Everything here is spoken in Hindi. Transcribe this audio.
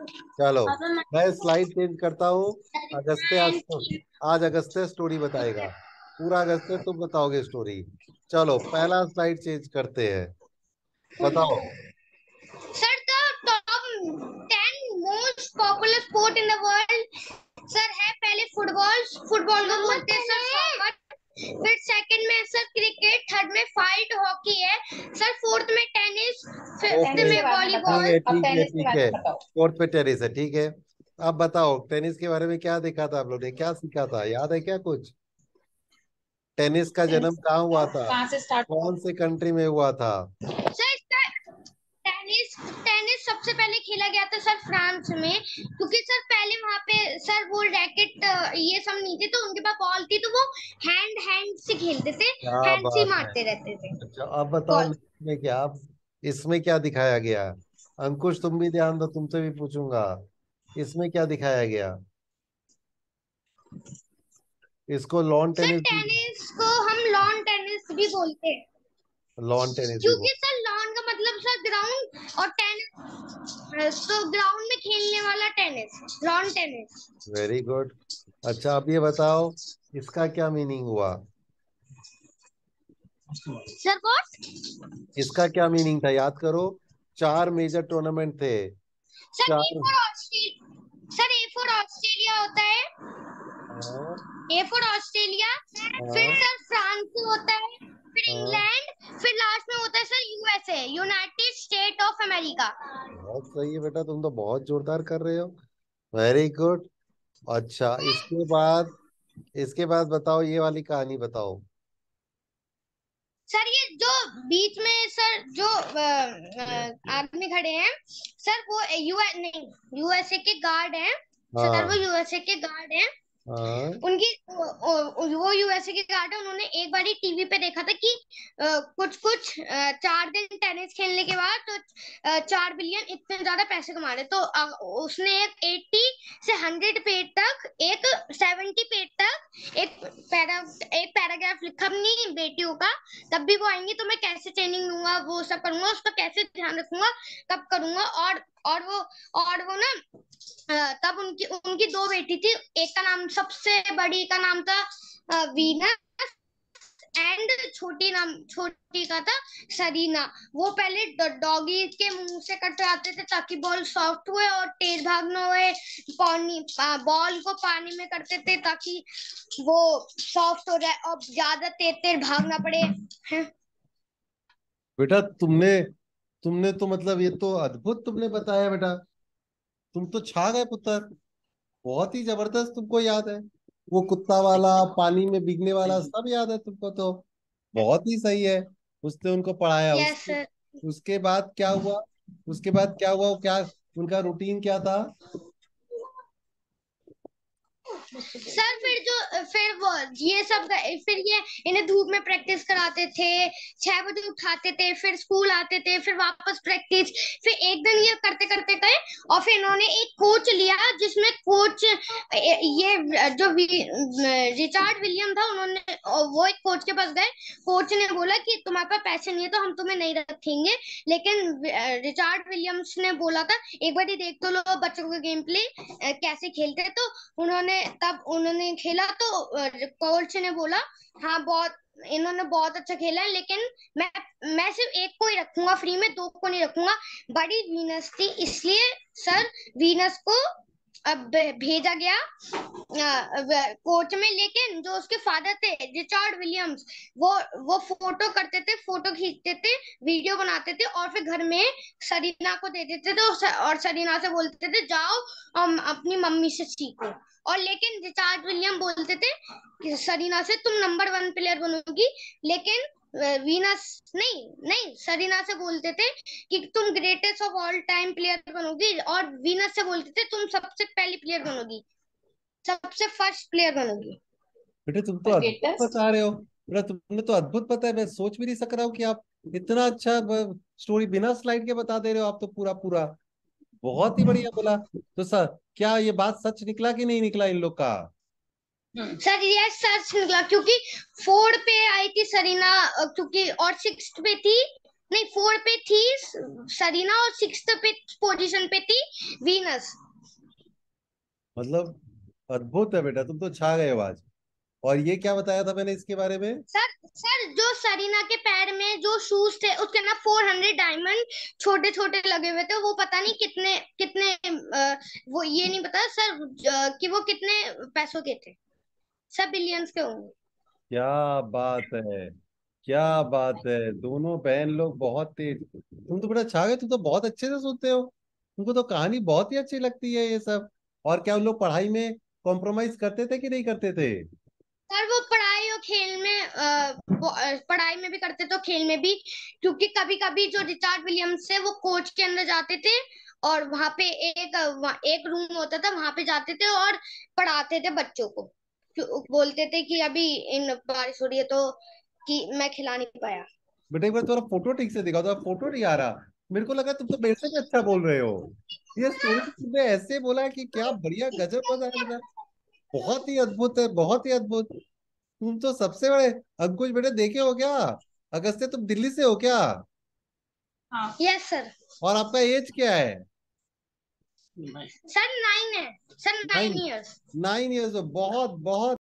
चलो मैं स्लाइड चेंज करता हूँ। अगस्त्य आज अगस्त्य स्टोरी बताएगा। पूरा अगस्त्य तुम बताओगे स्टोरी। चलो पहला स्लाइड चेंज करते हैं। बताओ। Sir the top 10 most popular sport in the world sir है पहले फुटबॉल। फुटबॉल को बोलते हैं सर सॉकर। फिर सेकंड में सर क्रिकेट, थर्ड में फाइट हॉकी है सर, फोर्थ में टेनिस, फिफ्थ ओके में ठीक वॉलीबॉल। है अब ठीक है टेनिस के ठीक बारे है। में बताओ। कोर्ट पे टेनिस है, ठीक है। अब बताओ टेनिस के बारे में क्या देखा था आप लोग ने, क्या सीखा था, याद है क्या कुछ? टेनिस का जन्म टेनिस कहाँ हुआ था? कहाँ से स्टार्ट हुआ? कौन से कंट्री में हुआ था? सर इसका टेनिस टेनिस सबसे पहले खेला गया था सर फ्रांस में, क्योंकि सर पहले वहां पे सर वो रैकेट ये सब नहीं थे, तो उनके पास बॉल थी तो वो हैंड से खेलते थे, क्या हैंड से ही बात है। मारते रहते थे अच्छा अब बताओ बॉल। इसमें क्या, अब इसमें क्या दिखाया गया? अंकुश तुम भी ध्यान दो, तुमसे भी पूछूंगा। इसमें क्या दिखाया गया? इसको लॉन सर टेनिस भी, टेनिस को हम लॉन टेनिस भी बोलते हैं, लॉन टेनिस भी बोल। क्योंकि सर लॉन का मतलब सर ग्राउंड और टेनिस तो ग्राउंड में खेलने वाला tennis, lawn tennis. Very good. अच्छा अब ये बताओ इसका क्या मीनिंग हुआ? Sir what? इसका क्या मीनिंग था, याद करो। चार मेजर टूर्नामेंट थे। सर ए चार। For Australia, sir A for Australia होता है, हाँ ए फॉर ऑस्ट्रेलिया। फिर हाँ सर फ्रांस होता है, फिर हाँ। इंग्लैंड, फिर लास्ट में होता है sir USA, United State of America. बहुत सही है बेटा, तुम तो बहुत जोरदार कर रहे हो। Very good. अच्छा इसके बाद बताओ, ये वाली कहानी बताओ। सर ये जो बीच में सर जो आदमी खड़े हैं सर वो यूएस नहीं, यूएसए के गार्ड हैं सर, वो हाँ यूएसए के गार्ड हैं। हाँ। उनकी वो यूएसए के गार्ड है, उन्होंने एक बारी टीवी पे देखा था कि कुछ कुछ 4 दिन टेनिस खेलने के बाद तो 4 बिलियन इतने ज्यादा पैसे कमा रहे, तो उसने एक 80 से 100 पेज तक, एक 70 पेज तक एक पैराग्राफ लिखा अपनी बेटियों का, तब भी वो आएंगी तो मैं कैसे ट्रेनिंग दूंगा, वो सब करूंगा, उसका कैसे ध्यान रखूंगा, कब करूंगा। और वो और वो ना तब उनकी उनकी दो बेटी थी, एक का नाम सबसे बड़ी का नाम था वीना, एंड छोटी का था सरीना। वो पहले डॉगी के मुंह से कटवाते थे ताकि बॉल सॉफ्ट हुए और तेज भाग ना हुए, पानी बॉल को पानी में करते थे ताकि वो सॉफ्ट हो जाए और ज्यादा तेज तेज भागना पड़े हैं। बेटा तुमने तुमने तो मतलब ये तो अद्भुत तुमने बताया बेटा। तुम तो छा गए पुत्र। बहुत ही जबरदस्त तुमको याद है। वो कुत्ता वाला, पानी में भीगने वाला सब याद है तुमको तो। बहुत ही सही है। उसने उनको पढ़ाया। यस उसके सर। उसके बाद क्या हुआ? उसके बाद क्या हुआ, वो क्या, उनका रूटीन क्या था? सर फिर वो ये सब फिर ये इन्हें धूप में प्रैक्टिस कराते थे, 6 बजे उठाते थे, फिर स्कूल आते थे, फिर वापस प्रैक्टिस। फिर एक दिन ये करते करते गए और फिर इन्होंने एक कोच लिया, जिसमें कोच ये जो रिचार्ड विलियम था, उन्होंने वो एक कोच के पास गए। कोच ने बोला कि तुम्हारे पास पैसे नहीं है तो हम तुम्हें नहीं रखेंगे, लेकिन रिचार्ड विलियम्स ने बोला था एक बार ही देख तो लो बच्चों का गेम प्ले कैसे खेलते हैं। तो उन्होंने खेला तो कोच ने बोला हाँ बहुत, इन्होंने बहुत अच्छा खेला है, लेकिन मैं मैं सिर्फ एक को ही रखूंगा फ्री में, दो को नहीं रखूंगा। बड़ी वीनस थी इसलिए सर वीनस को अब भेजा गया कोच में, लेकिन जो उसके फादर थे रिचर्ड विलियम्स, वो वो फोटो करते थे, फोटो खींचते थे, वीडियो बनाते थे और फिर घर में सरीना को दे देते थे और सरीना से बोलते थे जाओ अपनी मम्मी से सीखो। और लेकिन रिचार्ड विलियम बोलते थे कि सरीना से तुम नंबर 1 प्लेयर बनोगी, लेकिन वीनस नहीं नहीं सरीना से बोलते थे कि तुम greatest of all time player बनोगी, और वीनस से बोलते थे तुम सबसे पहली प्लेयर बनोगी, सबसे फर्स्ट प्लेयर बनोगी। बेटे तुम तो अद्भुत ग्रेटेस्ट। बता रहे हो। बेटा तुमने तो अद्भुत बताया, मैं सोच भी नहीं सक रहा हूँ कि आप इतना अच्छा स्टोरी बिना स्लाइड के बता दे रहे हो, आप तो पूरा पूरा बहुत ही बढ़िया बोला। तो सर क्या ये बात सच निकला कि नहीं निकला इन लोग का? सर ये सच निकला, क्योंकि 4 पे आई थी सरीना, क्योंकि और 6 पे थी नहीं, 4 पे थी सरीना और 6th पे पोजीशन पे थी वीनस। मतलब अद्भुत है बेटा, तुम तो छा गए हो आज। और ये क्या बताया था मैंने इसके बारे में? सर सर जो सरीना के पैर में जो शूज थे उसके ना 400 डायमंड छोटे छोटे लगे हुए थे, वो पता नहीं कितने कितने वो ये नहीं पता सर कि वो कितने पैसों के थे। सब बिलियंस के होंगे। क्या बात है, क्या बात है, दोनों बहन लोग बहुत तेज। तुम तो बेटा छा गए, तुम तो बहुत अच्छे से सुनते हो, तुमको तो कहानी बहुत ही अच्छी लगती है ये सब। और क्या उन लोग पढ़ाई में कॉम्प्रोमाइज करते थे कि नहीं करते थे? सर वो पढ़ाई और खेल में पढ़ाई में भी करते तो खेल में भी, क्योंकि कभी कभी जो रिचार्ड विलियम्स है वो कोच के अंदर जाते थे और वहां पे एक रूम होता था, वहां पे जाते थे और पढ़ाते थे बच्चों को। बोलते थे कि अभी इन बारिश हो रही है तो कि मैं खिला नहीं पाया। बेटा एक बार तुम्हारा फोटो ठीक से दिखाओ, तो फोटो नहीं आ रहा। मेरे को लगा तुम तो मेरे से भी अच्छा बोल रहे हो। ये स्टोरी तो तुमने ऐसे बोला है कि क्या बढ़िया, गजब मजा है बेटा। बहुत ही अद्भुत है, बहुत ही अद्भुत। तुम तो सबसे बड़े अंकुश बेटे देखे हो क्या? अगस्त्य तुम दिल्ली से हो क्या? Yes sir. और आपका एज क्या है? सर 9 है। Sir 9 nine. इयर्स। 9 इयर्स, बहुत बहुत